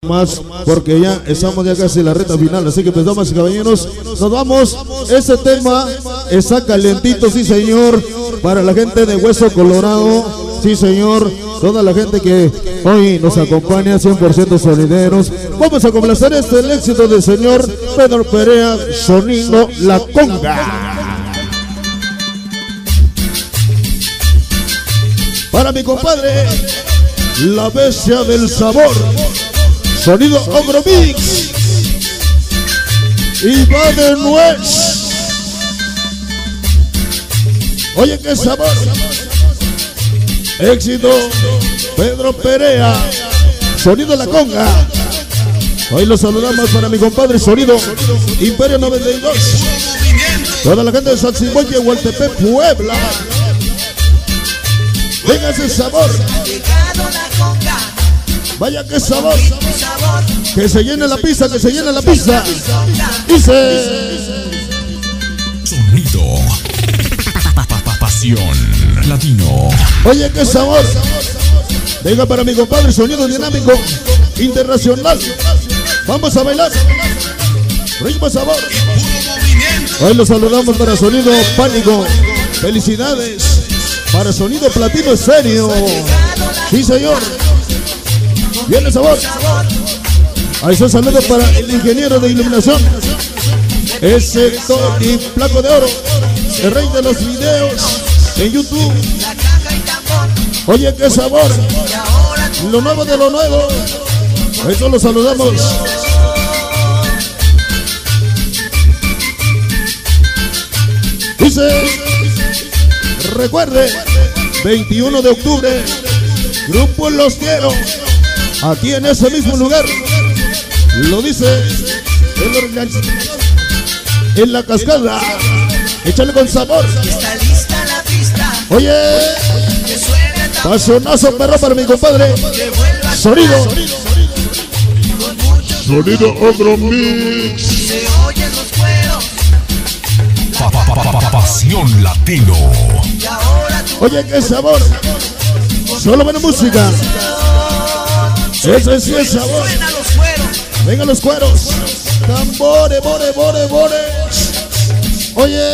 más, porque ya estamos ya casi en la recta final, así que pues damas y caballeros, nos vamos. Este tema está calentito, sí señor, para la gente de Hueso Colorado, sí señor, toda la gente que hoy nos acompaña, 100% solideros. Vamos a complacer el éxito del señor Pedro Perea, Sonido La Conga. Para mi compadre, la bestia del sabor, Sonido Ogro Mix, y va de nuez. Oye, qué sabor. Éxito, Pedro Perea, Sonido La Conga. Hoy los saludamos para mi compadre Sonido Imperio 92. Toda la gente de Salsimoye, Hualtepec, Puebla. Venga ese sabor. Vaya que sabor. Que se llene la pizza, que se llene la pizza. Dice. Sonido. Pasión Latino. Oye, qué sabor. Venga para mi compadre Sonido Dinámico Internacional. Vamos a bailar. Ritmo sabor. Hoy los saludamos para Sonido Pánico. Felicidades. Para Sonido Platino Estéreo. Sí señor. Viene sabor. Ahí son saludos para el ingeniero de iluminación, ese Tony Flaco de Oro, el rey de los videos en YouTube. Oye, qué sabor. Lo nuevo de lo nuevo. Eso lo saludamos. Dice, recuerde, 21 de octubre, Grupo Los Quiero, aquí en ese mismo lugar. Lo dice el organizador en la cascada. Échale con sabor. Está lista la pista. Oye, pasionazo perro para mi compadre Sonido. Sonido Ogro Mix. Se oyen los cueros. Pasión Latino. Y ahora tú. Oye, qué sabor. Solo buena música. Ese sí es sabor. Suena los cueros. Vengan los cueros. Tambores, bore. Oye,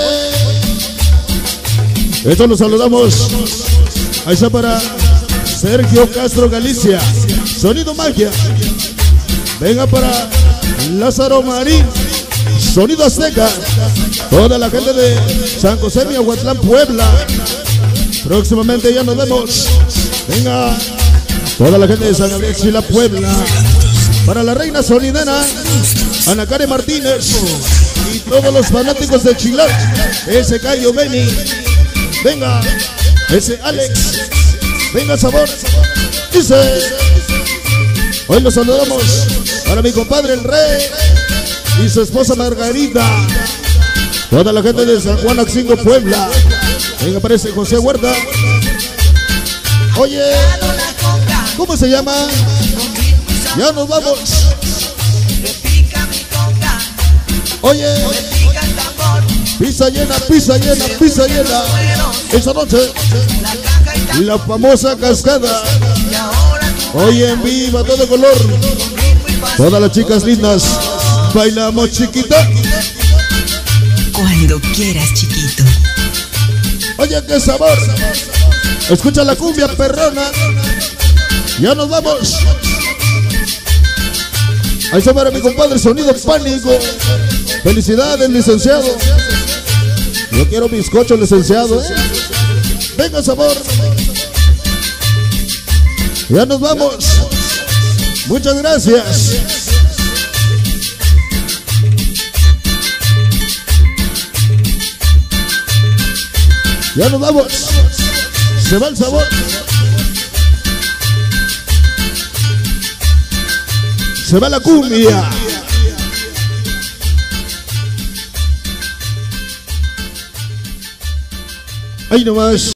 esto lo saludamos. Ahí está para Sergio Castro Galicia, Sonido Magia. Venga para Lázaro Marín, Sonido Azteca. Toda la gente de San José, Miahuatlán, Puebla. Próximamente ya nos vemos. Venga, toda la gente de San Gabriel, Chila, Puebla. Para la reina sonidera, Ana Karen Martínez. Y todos los fanáticos de Chilán, ese Cayo Beni. Venga, ese Alex. Venga, sabor. Dice. Hoy los saludamos para mi compadre el Rey y su esposa Margarita. Toda la gente de San Juan Axingo, Puebla. Venga, aparece José Huerta. Oye, ¿cómo se llama? Ya nos vamos. Oye, pizza llena. Esa noche, la famosa cascada. Hoy en viva, todo color. Todas las chicas lindas. Bailamos, chiquita. Cuando quieras, chiquito. Oye, qué sabor. Escucha la cumbia perrona. Ya nos vamos. Ahí está para mi compadre Sonido Pánico. Felicidades, licenciado. Yo quiero bizcocho, licenciado, ¿eh? Venga, sabor. Ya nos vamos. Muchas gracias. Ya nos vamos. Se va el sabor. Se va la cumbia. Ahí nomás.